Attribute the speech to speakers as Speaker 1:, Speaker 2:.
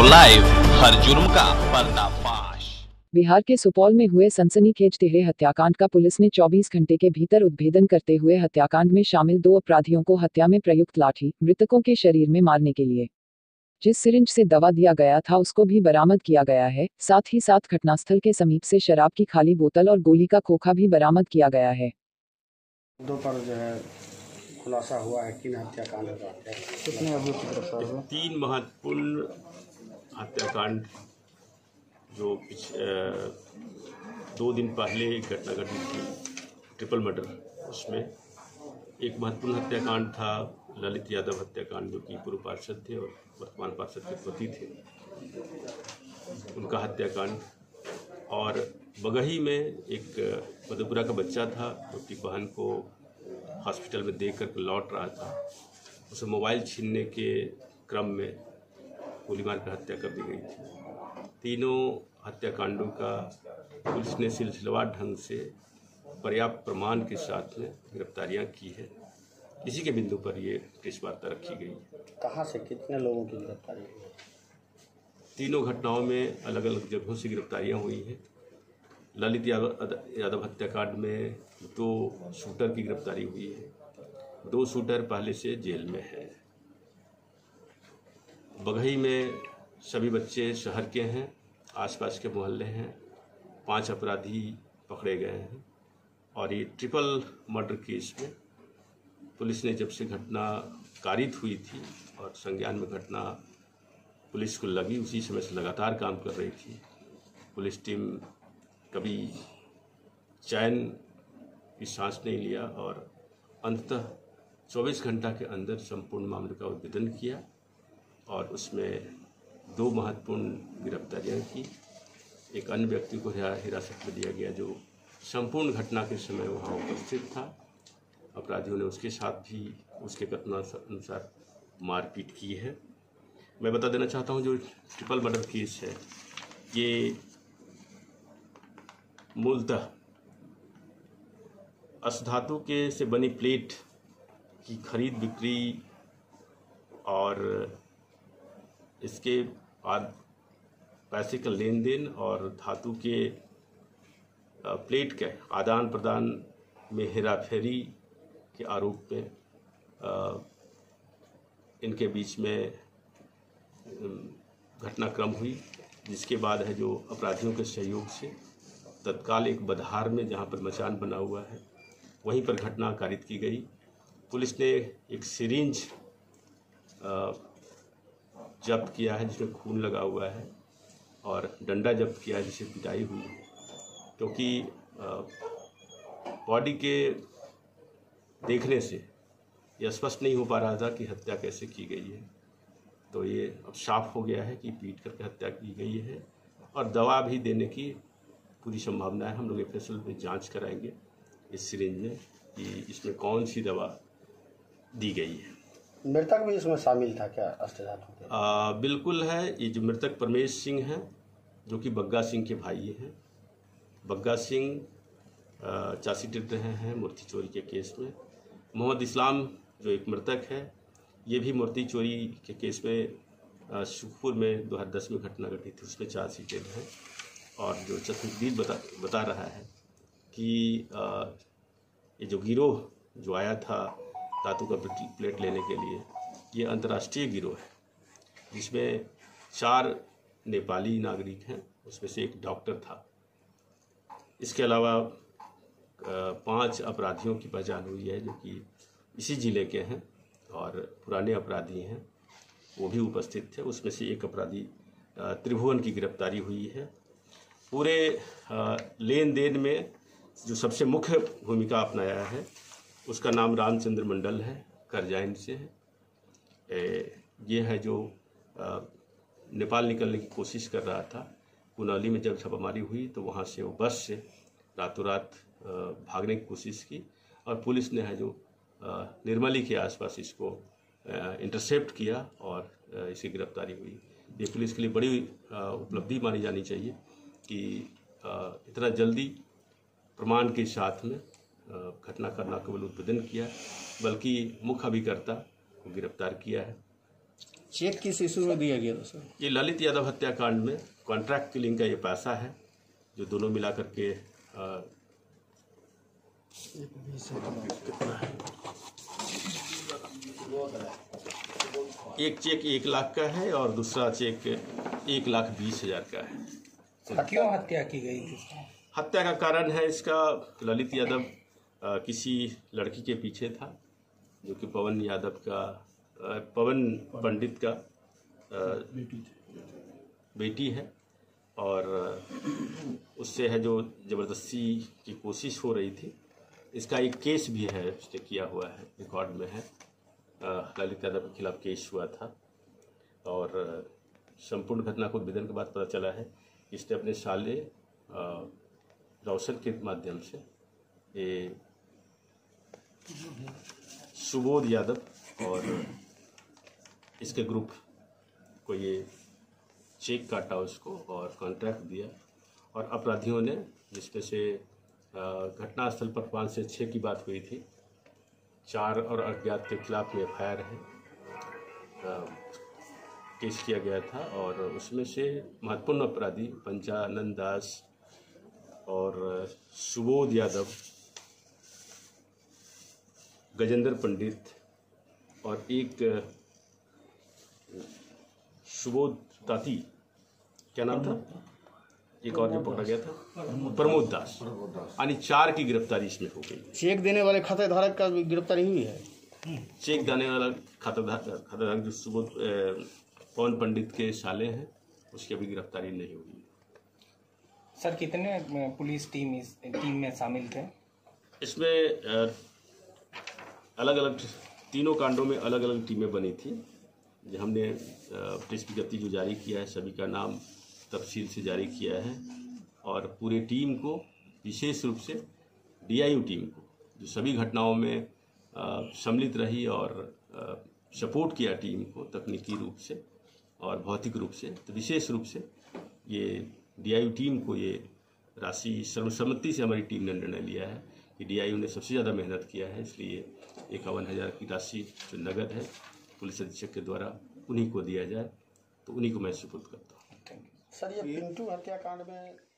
Speaker 1: Now live, हर जुर्म का पर्दाफाश।
Speaker 2: बिहार के सुपौल में हुए सनसनीखेज तिहरे हत्याकांड का पुलिस ने 24 घंटे के भीतर उद्भेदन करते हुए हत्याकांड में शामिल 2 अपराधियों को हत्या में प्रयुक्त लाठी, मृतकों के शरीर में मारने के लिए जिस सिरिंज से दवा दिया गया था उसको भी बरामद किया गया है। साथ ही साथ घटनास्थल के समीप से शराब की खाली बोतल और गोली का खोखा भी बरामद किया गया है।
Speaker 3: दो पर जो है खुलासा हुआ है कि हत्याकांड का कितने अभियुक्त गिरफ्तार हुए?
Speaker 4: 3 महत्वपूर्ण हत्याकांड जो 2 दिन पहले एक घटना घटी थी, ट्रिपल मर्डर। उसमें एक महत्वपूर्ण हत्याकांड था ललित यादव हत्याकांड, जो कि पूर्व पार्षद थे और वर्तमान पार्षद के पति थे, उनका हत्याकांड। और बगही में एक मधेपुरा का बच्चा था जो अपनी बहन को हॉस्पिटल में देख कर लौट रहा था, उसे मोबाइल छीनने के क्रम में गोली मार कर हत्या कर दी गई थी। तीनों हत्याकांडों का पुलिस ने सिलसिलेवार ढंग से पर्याप्त प्रमाण के साथ में गिरफ्तारियां की है। इसी के बिंदु पर ये प्रेस वार्ता रखी गई।
Speaker 3: कहाँ से कितने लोगों की गिरफ्तारी हुई?
Speaker 4: तीनों घटनाओं में अलग अलग जगहों से गिरफ्तारियां हुई हैं। ललित यादव हत्याकांड में 2 शूटर की गिरफ्तारी हुई है। 2 शूटर पहले से जेल में हैं। बगही में सभी बच्चे शहर के हैं, आसपास के मोहल्ले हैं। 5 अपराधी पकड़े गए हैं। और ये ट्रिपल मर्डर केस में पुलिस ने जब से घटना कारित हुई थी और संज्ञान में घटना पुलिस को लगी, उसी समय से लगातार काम कर रही थी। पुलिस टीम कभी चैन की सांस नहीं लिया और अंततः 24 घंटा के अंदर संपूर्ण मामले का उद्भेदन किया और उसमें 2 महत्वपूर्ण गिरफ्तारियां की। एक अन्य व्यक्ति को हिरासत में लिया गया जो संपूर्ण घटना के समय वहां उपस्थित था। अपराधियों ने उसके साथ भी उसके कथनानुसार मारपीट की है। मैं बता देना चाहता हूं, जो ट्रिपल मर्डर केस है ये मूलतः अष्टधातु के से बनी प्लेट की खरीद बिक्री और इसके बाद पैसे का लेन देन और धातु के प्लेट के आदान प्रदान में हेराफेरी के आरोप में इनके बीच में घटनाक्रम हुई, जिसके बाद है जो अपराधियों के सहयोग से तत्काल एक बधार में, जहां पर मचान बना हुआ है, वहीं पर घटना कारित की गई। पुलिस ने एक सिरिंज जब्त किया है जिसमें खून लगा हुआ है और डंडा जब्त किया है जिससे पिटाई हुई है, क्योंकि बॉडी के देखने से यह स्पष्ट नहीं हो पा रहा था कि हत्या कैसे की गई है। तो ये अब साफ हो गया है कि पीट करके हत्या की गई है और दवा भी देने की पूरी संभावना है। हम लोग एफएसएल में जांच कराएंगे इस सिरिंज में कि इसमें कौन सी दवा दी गई है।
Speaker 3: मृतक भी इसमें शामिल था क्या अष्टधातु के?
Speaker 4: बिल्कुल है। ये जो मृतक परमेश सिंह हैं, जो कि बग्गा सिंह के भाई हैं। बग्गा सिंह चार्जशीट रहे हैं मूर्ति चोरी के केस में। मोहम्मद इस्लाम जो एक मृतक है, ये भी मूर्ति चोरी के केस में सुखपुर में 2010 में घटना घटी थी, उसमें चार्जशीट हैं। और जो चतुर्दीप बता रहा है कि ये जो गिरोह जो आया था धातु का प्लेट लेने के लिए, ये अंतर्राष्ट्रीय गिरोह है जिसमें 4 नेपाली नागरिक हैं, उसमें से एक डॉक्टर था। इसके अलावा 5 अपराधियों की पहचान हुई है जो कि इसी जिले के हैं और पुराने अपराधी हैं, वो भी उपस्थित थे। उसमें से एक अपराधी त्रिभुवन की गिरफ्तारी हुई है। पूरे लेन देन में जो सबसे मुख्य भूमिका अपनाया है उसका नाम रामचंद्र मंडल है, करजाइन से है। ये है जो नेपाल निकलने की कोशिश कर रहा था। कुनौली में जब छापामारी हुई तो वहाँ से वो बस से रातों रात भागने की कोशिश की और पुलिस ने है जो निर्मली के आसपास इसको इंटरसेप्ट किया और इसकी गिरफ्तारी हुई। ये पुलिस के लिए बड़ी उपलब्धि मानी जानी चाहिए कि इतना जल्दी प्रमाण के साथ में घटना का न केवल उद्भेदन किया बल्कि मुख्य अभिकर्ता को गिरफ्तार किया है।
Speaker 3: चेक किस इशू में दिया गया था सर?
Speaker 4: ये ललित यादव हत्याकांड में कॉन्ट्रैक्ट किलिंग का ये पैसा है जो दोनों मिला करके एक चेक 1 लाख का है और दूसरा चेक 1,20,000 का है।
Speaker 5: क्यों हत्या की गई थी?
Speaker 4: हत्या का कारण है इसका, ललित यादव किसी लड़की के पीछे था जो कि पवन पंडित का बेटी है और उससे है जो ज़बरदस्ती की कोशिश हो रही थी। इसका एक केस भी है, उसने किया हुआ है, रिकॉर्ड में है। ललित यादव के खिलाफ केस हुआ था और संपूर्ण घटना को उद्भेदन के बाद पता चला है कि इसने अपने साले रोशन के माध्यम से ये सुबोध यादव और इसके ग्रुप को ये चेक काटा उसको और कॉन्ट्रैक्ट दिया और अपराधियों ने, जिसमें से घटनास्थल पर 5 से 6 की बात हुई थी, 4 और अज्ञात के खिलाफ में FIR है, केस किया गया था और उसमें से महत्वपूर्ण अपराधी पंचानंद दास और सुबोध यादव, गजेंद्र पंडित और एक सुबोध ताती, क्या नाम था, एक और जो पकड़ा गया था प्रमोद दास, यानी 4 की गिरफ्तारी इसमें हो गई।
Speaker 3: चेक देने वाले खाताधारक का भी गिरफ्तारी हुई है?
Speaker 4: चेक देने वाला खाताधारक जो सुबोध पवन पंडित के साले हैं, उसकी अभी गिरफ्तारी नहीं हुई।
Speaker 5: सर कितने पुलिस टीम इस टीम में शामिल थे?
Speaker 4: इसमें अलग अलग तीनों कांडों में अलग अलग टीमें बनी थी। हमने प्रेस विज्ञप्ति जो जारी किया है सभी का नाम तफसील से जारी किया है और पूरे टीम को, विशेष रूप से DIU टीम को जो सभी घटनाओं में सम्मिलित रही और सपोर्ट किया टीम को तकनीकी रूप से और भौतिक रूप से, तो विशेष रूप से ये DIU टीम को ये राशि सर्वसम्मति से हमारी टीम ने निर्णय लिया है कि DIU ने सबसे ज़्यादा मेहनत किया है, इसलिए 51,000 की राशि जो नगद है पुलिस अधीक्षक के द्वारा उन्हीं को दिया जाए, तो उन्हीं को मैं सुपुर्द करता हूँ।
Speaker 3: सर ये पिंटू हत्याकांड में